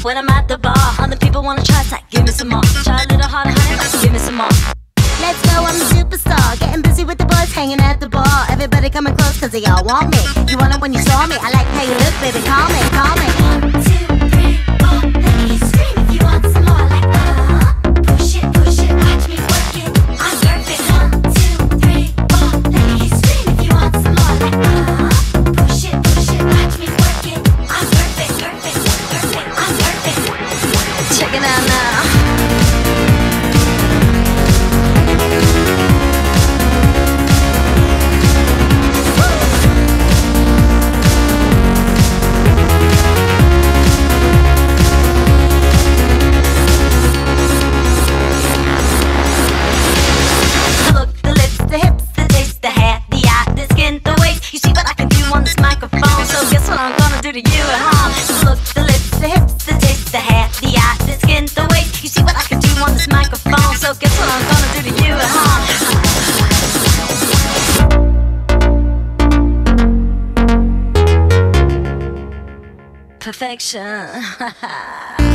when I'm at the bar. Other people wanna try, it's like, give me some more. Try a little harder, honey, like, give me some more. Let's go, I'm a superstar. Getting busy with the boys, hanging at the bar. Everybody coming close, cause they all want me. You want it when you saw me. I like how you look, baby, call me, call me. 1, 2, 3, 4. Let me scream if you want some more. Like, push it, watch me work it. I'm perfect. 1, 2, 3, 4. Let me scream if you want some more. Like, push it, watch me work it. I'm perfect. I'm perfect. Check it out now. To you at home. The look, the lips, the hips, the taste, the hair, the eye, the skin, the waist. You see what I can do on this microphone. So guess what I'm gonna do to you at home? Perfection.